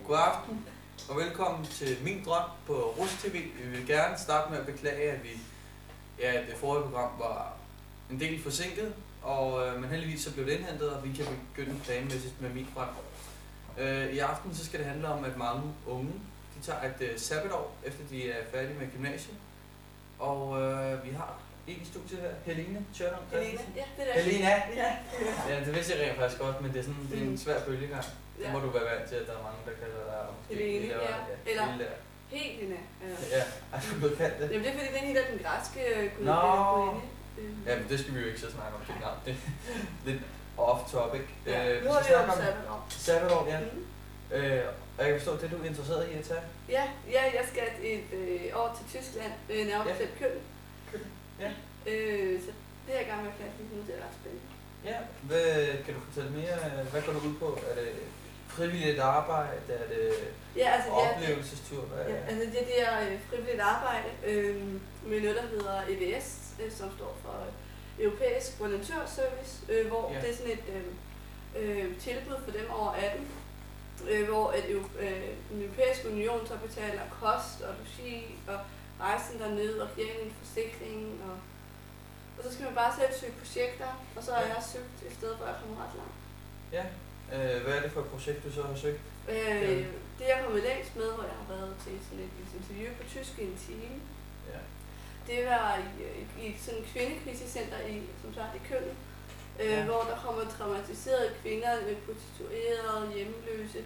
God aften og velkommen til Min Drøm på Rus TV. Vi vil gerne starte med at beklage, at det forrige program var en del forsinket, men heldigvis så blev det indhentet, og vi kan begynde planmæssigt med Min Drøm. I aften så skal det handle om, at mange unge tager et sabbatår, efter de er færdige med gymnasiet. Og vi har en i studiet her, Helene Tjørnum. Helene, ja, det er Helena? Ja. Ja, det vidste jeg rent faktisk godt, men det er en svær bølgegang. Så må du være vant til, at der er mange, der kalder dig Helene, eller Helena. Ja, er du blevet kaldt det? Jamen det er fordi, den hedder den græske gudinde. Ja, men det skal vi jo ikke så snakke om, det navn. Det er lidt off-topic. Ja, nu har vi jo om sabbatår. Sabbatår, ja. Og jeg kan forstå, det du er interesseret i at tage? Ja, jeg skal et år til Tyskland, nærmere bestemt Køln. Ja. Så det er jeg i gang med at klasse nu, det er ret spændende. Ja, kan du fortælle mere? Hvad går du ud på? Er det frivilligt arbejde? Er det oplevelsestur? Ja, altså det er frivilligt arbejde med noget, der hedder EVS, som står for Europæisk Volontørservice, hvor det er sådan et tilbud for dem over 18, hvor den Europæiske Union så betaler kost og logi og rejsen dernede og giver en forsikring og så skal man bare selv søge projekter, og så har jeg søgt et sted, hvor jeg kommer ret langt. Ja. Hvad er det for et projekt, du så har søgt? Det jeg kommet længst med, hvor jeg har været til sådan et interview på tysk i en time. Ja. Det var i sådan et kvindekrisecenter som sagt i Køln, hvor der kommer traumatiserede kvinder, prostituerede, hjemløse.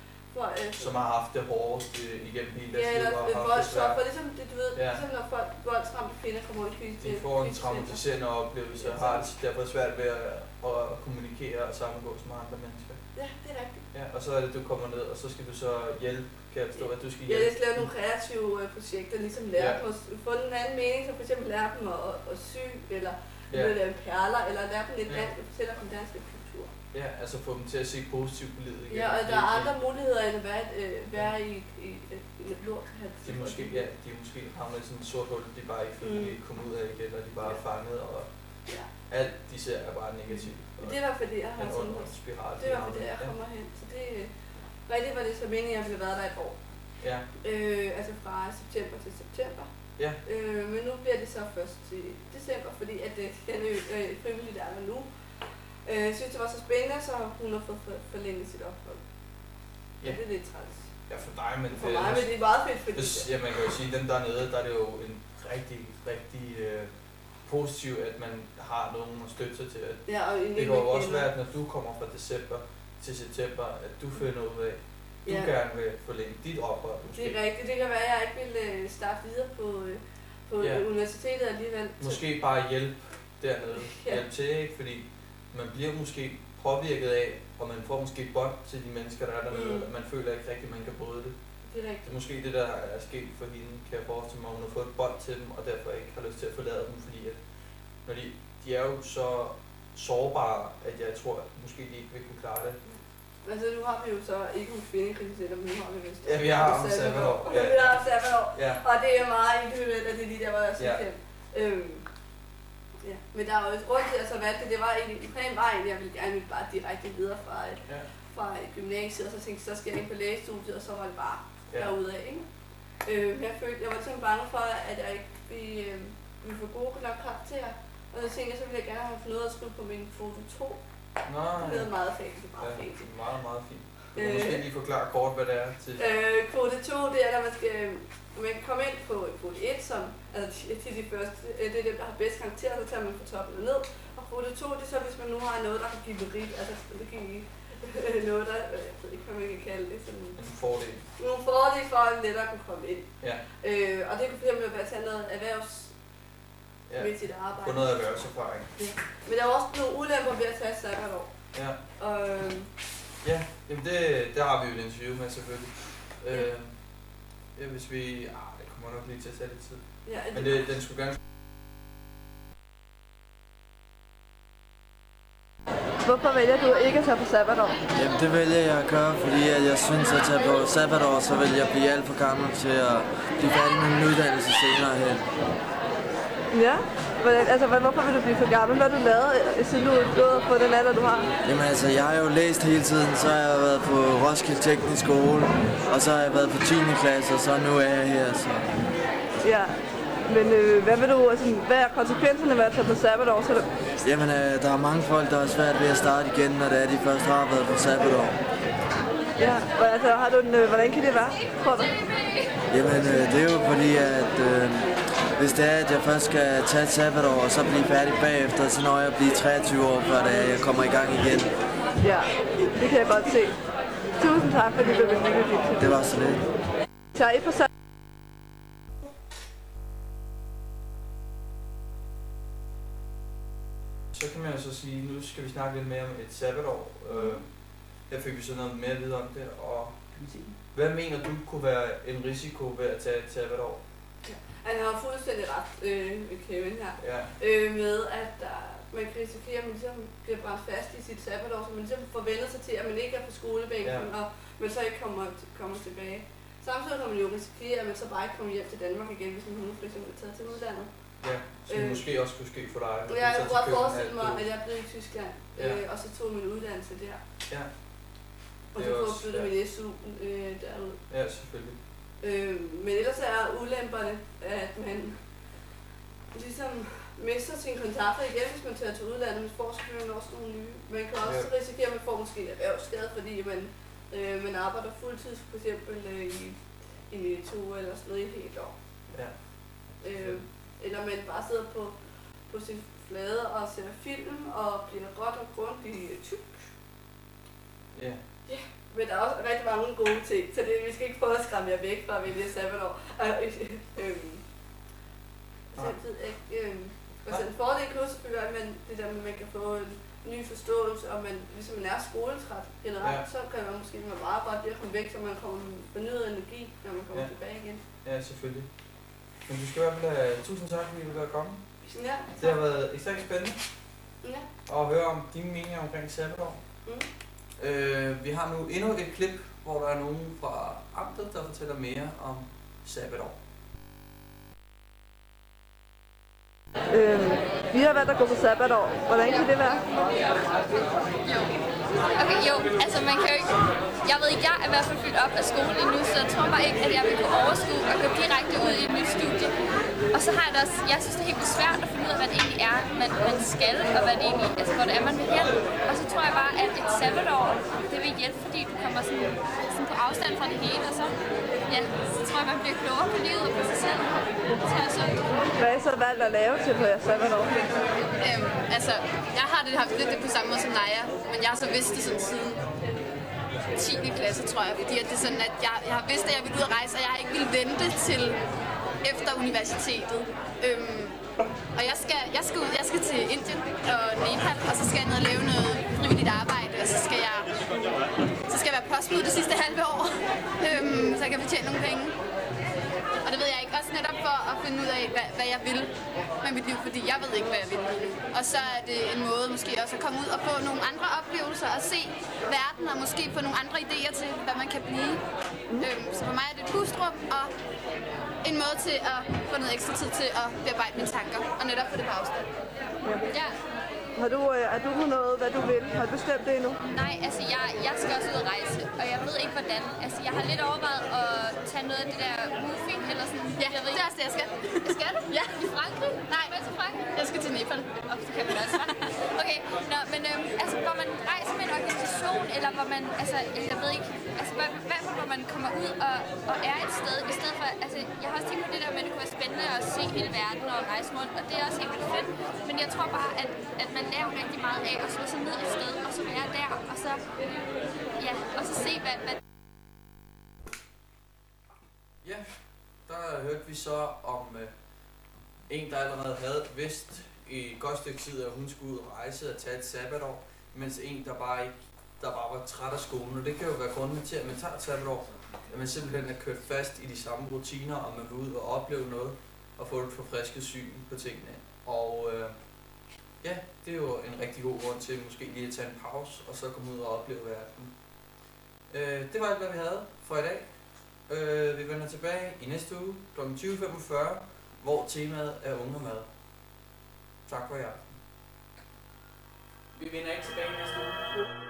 Som har haft det hårdt igennem hele deres liv og haft voldsoffer, ligesom det, du ved, ligesom når folk voldsramte kvinder kommer ud i kvindecenter. De får en traumatiserende oplevelse og har derfor svært ved at kommunikere og samgås med andre mennesker. Ja, det er rigtigt. Ja, og så er det, du kommer ned, og så skal du så hjælpe, kan jeg forstå, at du skal hjælpe? Ja, jeg skal lave nogle kreative projekter, ligesom lære dem at få en anden mening, så for eksempel lære dem at sy, eller lave perler, eller lære dem lidt dansk og fortælle om danske kultur. Ja, altså få dem til at se positivt på livet igen. Ja, og der er andre muligheder end at være i et lort. De måske havner i sådan et sort hul, de bare ikke kan komme ud af igen, eller de bare er fanget, og alt de ser er bare negativt. Det var fordi jeg har sådan det var fordi jeg kommer hen, så det rigtig var det så meningen, at jeg ville have været der et år. Ja. Altså fra september til september. Ja. Men nu bliver det så først til december, fordi at den frivillige der er der nu. Jeg synes, det var så spændende, så hun har fået forlænget sit ophold. Ja. Det er lidt træls. Ja, for dig, men for mig er det meget fedt, fordi ja, man kan jo sige, at dem dernede, der er det jo en rigtig positiv, at man har nogen at støtte sig til. Ja, og det kan jo også være, at når du kommer fra december til september, at du finder ud af, at du gerne vil forlænge dit ophold. Måske. Det er rigtigt. Det kan være, at jeg ikke vil starte videre på universitetet alligevel. Måske bare hjælpe dernede. Hjælpe til, ikke? Fordi man bliver måske påvirket af, og man får måske bånd til de mennesker, der er dernede, og man føler ikke rigtigt, at man kan bryde det. Det er rigtigt. Det er måske det, der er sket for hende, kan jeg forestille mig, hun har fået et bånd til dem, og derfor ikke har lyst til at forlade dem, fordi at, når de er jo så sårbare, at jeg tror, at måske de ikke vil kunne klare det. Altså nu har vi jo så ikke en kvindekrisecenter, men nu har vi vist. Ja, vi har om sabbatår. Ja. Vi har om sabbatår, og det er meget individuelt, at det er lige der, hvor jeg er så ja, men der er jo et grund til, at jeg så valgte det. Det var egentlig, planen var egentlig, jeg ville gerne bare direkte videre fra gymnasiet, og så tænkte jeg, så skal jeg ind på lægestudiet, og så var det bare derudad, ikke? Jeg var sådan bange for, at jeg ikke ville få gode nok karakterer, og så tænkte jeg, så ville jeg gerne have noget at skrive på min kvote 2. Det lyder meget fancy, meget, meget fint. Du kan måske lige forklare kort, hvad det er til. Kvote 2, det er, når man kan komme ind på kvote 1, som til de første, det er dem, der har bedst karakterer, så tager man fra toppen og ned. Og kvote 2, det er så, hvis man nu har noget, der kan give merit, altså det kan give noget, der, jeg ved ikke, hvad man kan kalde det. Sådan en fordel. Nogle fordel for, at lettere kunne komme ind. Ja. Og det kunne fx være at tage noget med sit arbejde. Få noget erhvervserfaring. Ja. Men der er også nogle ulemper ved at tage et sabbatår. Ja. Ja, jamen det har vi jo et interview med selvfølgelig. Ja, hvis vi... det kommer nok lige til at tage lidt tid. Ja, men den skulle gerne... Hvorfor vælger du ikke at tage på sabbatår? Jamen det vælger jeg at gøre, fordi jeg synes at tage på sabbatår, så vil jeg blive alt for gammel til at blive færdig med min uddannelse senere hen. Ja? Hvorfor vil du blive for gammel? Hvad har du lavet, siden du er på den alder, du har? Jamen altså, jeg har jo læst hele tiden, så har jeg været på Roskilde Teknisk Skole, og så har jeg været på 10. klasse, og så nu er jeg her, så... Ja, men hvad er konsekvenserne ved at tage på sabbatår? Jamen, der er mange folk, der er svært ved at starte igen, når det er, de først har været på sabbatår. Ja, hvordan kan det være, tror du? Jamen, det er jo fordi, at hvis det er, at jeg først skal tage et sabbatår, og så blive færdig bagefter, så når jeg bliver 23 år, før jeg kommer i gang igen. Ja, det kan jeg godt se. Tusind tak, fordi du ville lytte til. Det var så lidt. Tager I på sabbatår? Så kan man jo så sige, nu skal vi snakke lidt mere om et sabbatår. Her fik vi så noget mere at vide om det, og hvad mener du kunne være en risiko ved at tage et sabbatår? Han har fuldstændig ret, Kevin her, med at man kan risikere, at man ligesom bliver brændt fast i sit sabbatår, så man ligesom forventer sig til, at man ikke er på skolebænken, og man så ikke kommer tilbage. Samtidig kan man jo risikere, at man så bare ikke kommer hjem til Danmark igen, hvis man for eksempel er taget til udlandet. Ja, som måske også kunne ske for dig. Jeg kunne godt forestille mig, at jeg blev i Tyskland, og så tog min uddannelse der. Ja. Og så kunne jeg flytte min SU derud. Ja, selvfølgelig. Men ellers er ulemperne, at man ligesom mister sine kontakter igen, hvis man tager til udlandet, men får selvfølgelig også nogle nye. Man kan også risikere, at man får måske en erhvervsskade, fordi man arbejder fuldtid, for eksempel i Netto eller sådan noget i et helt år. Ja. Eller man bare sidder på sin flade og ser film og bliver råt og grundigt tyk. Ja. Ja, men der er også rigtig mange gode ting, så vi skal ikke prøve at skræmme jer væk fra at vælge sabbatår. En fordel kan også selvfølgelig være, at det der med, at man kan få en ny forståelse, og hvis man er skoletræt generelt, så kan man måske bare arbejde det at komme væk, så man kommer med fornyet energi, når man kommer tilbage igen. Ja, selvfølgelig. Men du skal i hvert fald tusind tak, fordi du vil komme. Ja, det har været ekstremt spændende at høre om dine meninger omkring sabbatår. Vi har nu endnu et klip, hvor der er nogen fra amtet, der fortæller mere om sabbatår. Vi har valgt at gå på sabbatår. Hvordan kan det være? Altså man kan jo ikke... Jeg ved ikke, jeg er i hvert fald fyldt op af skole endnu, så jeg tror bare ikke, at jeg vil kunne overskue og gå direkte ud i et nyt studie. Og så har jeg det også... Jeg synes, det er helt svært at finde ud af, hvad det egentlig er, man skal, og hvad det egentlig... Altså, hvor det er, man vil hen. Og så tror jeg bare, at et sabbatår, det vil hjælpe, fordi du kommer sådan på afstand fra det hele, og så... Ja, så tror jeg, man bliver klogere på livet og på sig selv. Hvad er så valgt at lave til på jeres sabbatår? Altså, jeg har haft lidt det på samme måde som Naja, men jeg har så vidst det sådan siden 10. klasse, tror jeg, fordi at det er sådan, at jeg har vidst, at jeg ville ud og rejse, og jeg har ikke ville vente til efter universitetet. Og jeg skal til Indien og Nepal, og så skal jeg ned og lave noget frivilligt arbejde, og så skal jeg være postbud det sidste halve år, så jeg kan fortjene nogle penge. Og det ved jeg ikke, også netop for at finde ud af, hvad jeg vil med mit liv, fordi jeg ved ikke, hvad jeg vil lige nu. Og så er det en måde måske også at komme ud og få nogle andre oplevelser og se verden, og måske få nogle andre idéer til, hvad man kan blive. Så for mig er det et pusterum og en måde til at få noget ekstra tid til at bearbejde mine tanker, og netop få det på afstand. Ja. Er du på noget, hvad du vil? Har du bestemt det endnu? Nej, altså jeg skal også ud og rejse, og jeg ved ikke hvordan. Altså jeg har lidt overvejet at tage noget af det der Wi-Fi eller sådan. Ja, det er også det, jeg skal. Skal du? Ja. I Frankrig? Nej, hvad til Frankrig? Jeg skal til Nepal. Og så kan man også. Okay, men altså hvor man rejser med en organisation, eller hvor man, altså jeg ved ikke, altså hvor man kommer ud og er et sted, i stedet for, altså jeg har også tænkt på det der med, at det kunne være spændende at se hele verden og rejse rundt, og det er også helt vildt fedt. Men jeg tror bare, at man lærer rigtig meget af at slå sig ned et sted, og så være der, og så se, hvad... Ja, der hørte vi så om en, der allerede havde vidst i et godt stykke tid, at hun skulle ud og rejse og tage et sabbatår, mens en, der bare var træt af skolen. Og det kan jo være grunden til, at man tager et sabbatår, at man simpelthen er kørt fast i de samme rutiner, og man vil ud og opleve noget, og få et forfrisket syn på tingene. Og ja, det er jo en rigtig god grund til måske lige at tage en pause, og så komme ud og opleve verden. Det var alt, hvad vi havde for i dag. Vi vender tilbage i næste uge kl. 20.45, hvor temaet er unge og mad. Tak for jer. Vi vender ikke tilbage næste uge.